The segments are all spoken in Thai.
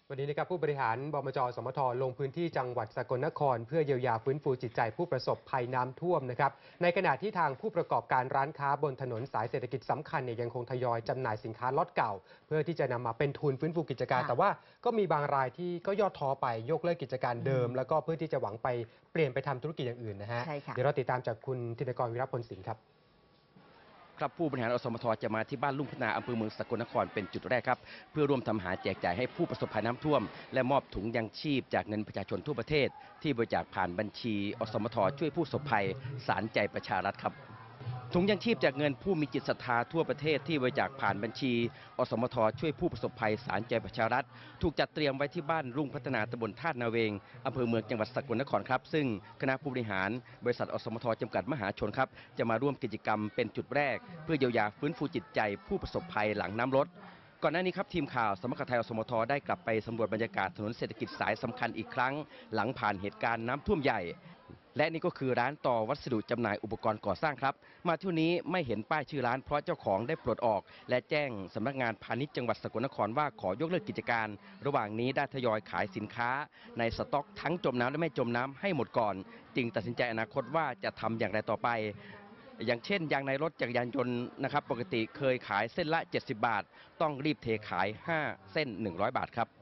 วันนี้นะครับผู้บริหารบมจ.สมท.ลงพื้นที่จังหวัดสกลนครเพื่อเยียวยาฟื้นฟูจิตใจผู้ประสบภัยน้ำท่วมนะครับในขณะที่ทางผู้ประกอบการร้านค้าบนถนนสายเศรษฐกิจสำคัญเนี่ยยังคงทยอยจำหน่ายสินค้าล็อตเก่าเพื่อที่จะนำมาเป็นทุนฟื้นฟูกิจการแต่ว่าก็มีบางรายที่ก็ย่อท้อไปยกเลิกกิจการเดิมแล้วก็เพื่อที่จะหวังไปเปลี่ยนไปทำธุรกิจอย่างอื่นนะฮะเดี๋ยวเราติดตามจากคุณธินกร วิรพลสินครับผู้บริหารอสมทจะมาที่บ้านลุ่งพัฒนาอำเภอเมืองสกลนครเป็นจุดแรกครับเพื่อร่วมทำอาหารแจกจ่ายให้ผู้ประสบภัยน้ำท่วมและมอบถุงยังชีพจากเงินประชาชนทั่วประเทศที่บริจาคผ่านบัญชีอสมทช่วยผู้ประสบภัยศาลใจประชารัฐครับถุงยังชีพจากเงินผู้มีจิตศรัทธาทั่วประเทศที่บริจาคผ่านบัญชีอสมทช่วยผู้ประสบภัยศาลใจประชารัฐถูกจัดเตรียมไว้ที่บ้านรุ่งพัฒนาตำบลธาตุนาเวงอำเภอเมืองจังหวัดสกลนครครับซึ่งคณะผู้บริหารบริษัทอสมทจำกัดมหาชนครับจะมาร่วมกิจกรรมเป็นจุดแรกเพื่อเยียวยาฟื้นฟูจิตใจผู้ประสบภัยหลังน้ำลดก่อนหน้านี้ครับทีมข่าวสำนักข่าวไทยอสมทได้กลับไปสำรวจบรรยากาศถนนเศรษฐกิจสายสำคัญอีกครั้งหลังผ่านเหตุการณ์น้ำท่วมใหญ่และนี่ก็คือร้านต่อวัสดุจำหน่ายอุปกรณ์ก่อสร้างครับมาที่นี้ไม่เห็นป้ายชื่อร้านเพราะเจ้าของได้ปลดออกและแจ้งสำนักงานพาณิชย์จังหวัดสกลนครว่าขอยกเลิกกิจการระหว่างนี้ได้ทยอยขายสินค้าในสต็อกทั้งจมน้ำและไม่จมน้ำให้หมดก่อนจึงตัดสินใจอนาคตว่าจะทำอย่างไรต่อไปอย่างเช่นยางในรถจักรยานยนต์นะครับปกติเคยขายเส้นละ70 บาทต้องรีบเทขาย5 เส้น100 บาทครับ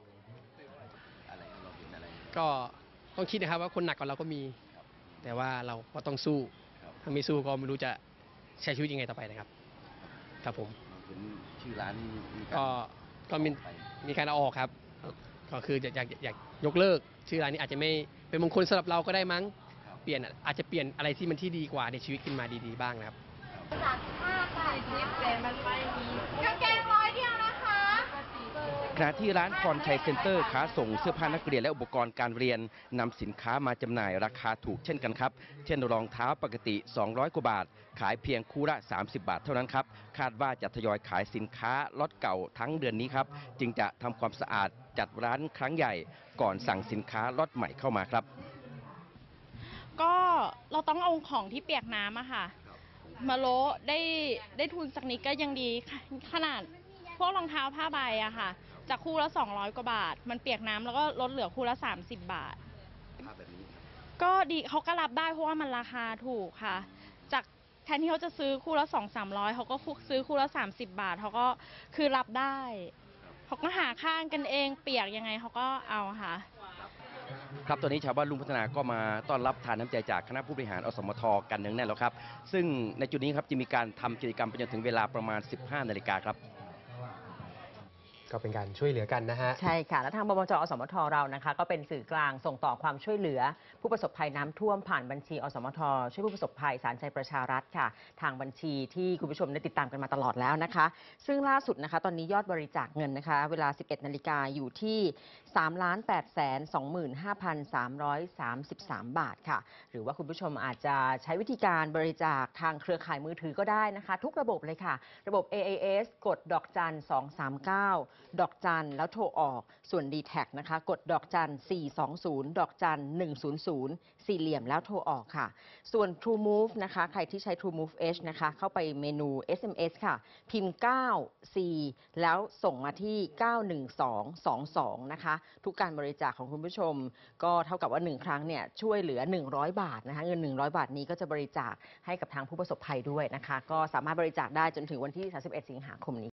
ก็ต้องคิดนะครับว่าคนหนักกว่าเราก็มีแต่ว่าเราก็ต้องสู้ถ้าไม่สู้ก็ไม่รู้จะใช้ชีวิตยังไงต่อไปนะครับครับผมชื่อร้านก็มีการเอาออกครับก็คืออยากยกเลิกชื่อร้านนี้อาจจะไม่เป็นมงคลสำหรับเราก็ได้มั้งอาจจะเปลี่ยนอะไรที่มันที่ดีกว่าในชีวิตขึ้นมาดีๆบ้างนะครับจาก5 บาท10 แต่มันไม่มีกางเกง100 เดียวนะคะขณะที่ร้านพรชัยเซ็นเตอร์ค้าส่งเสื้อผ้านักเรียนและอุปกรณ์การเรียนนำสินค้ามาจำหน่ายราคาถูกเช่นกันครับเช่นรองเท้าปกติ200 กว่าบาทขายเพียงคู่ละ30 บาทเท่านั้นครับคาดว่าจะทยอยขายสินค้าล็อตเก่าทั้งเดือนนี้ครับจึงจะทำความสะอาดจัดร้านครั้งใหญ่ก่อนสั่งสินค้าล็อตใหม่เข้ามาครับก็เราต้องเอาของที่เปียกน้ำอะค่ะมาโละได้ทุนสักนิดก็ยังดีขนาดพวกรองเท้าผ้าใบอะค่ะจากคู่ละ200 กว่าบาทมันเปียกน้ำแล้วก็ลดเหลือคู่ละ30 บาทก็ดีเขาก็รับได้เพราะว่ามันราคาถูกค่ะจากแทนที่เขาจะซื้อคู่ละ200-300เขาก็ซื้อคู่ละ30 บาทเขาก็คือรับได้เขาก็หาข้างกันเองเปียกยังไงเขาก็เอาค่ะครับตอนนี้ชาวบ้านลุ่งพัฒนาก็มาต้อนรับทานน้ำใจจากคณะผู้บริหารอสมทกันเนืองแน่นแล้วครับซึ่งในจุดนี้ครับจะมีการทำกิจกรรมไปจนถึงเวลาประมาณ 15 นาฬิกาครับก็เป็นการช่วยเหลือกันนะฮะใช่ค่ะและทางบมจ.อสมทเรานะคะก็เป็นสื่อกลางส่งต่อความช่วยเหลือผู้ประสบภัยน้ำท่วมผ่านบัญชีอสมทช่วยผู้ประสบภัยศาลใจประชารัฐค่ะทางบัญชีที่คุณผู้ชมได้ติดตามกันมาตลอดแล้วนะคะซึ่งล่าสุดนะคะตอนนี้ยอดบริจาคเงินนะคะเวลา 11 นาฬิกาอยู่ที่ 3,825,333 บาทค่ะหรือว่าคุณผู้ชมอาจจะใช้วิธีการบริจาคทางเครือข่ายมือถือก็ได้นะคะทุกระบบเลยค่ะระบบ AIS กดดอกจัน239ดอกจันแล้วโทรออกส่วน D-Tag นะคะกดดอกจัน420ดอกจัน100สี่เหลี่ยมแล้วโทรออกค่ะส่วน True Move นะคะใครที่ใช้ True Move H นะคะเข้าไปเมนู SMS ค่ะพิมพ์9 4แล้วส่งมาที่91222นะคะทุกการบริจาคของคุณผู้ชมก็เท่ากับว่า1ครั้งเนี่ยช่วยเหลือ100 บาทนะคะเงิน100 บาทนี้ก็จะบริจาคให้กับทางผู้ประสบภัยด้วยนะคะก็สามารถบริจาคได้จนถึงวันที่31 สิงหาคมนี้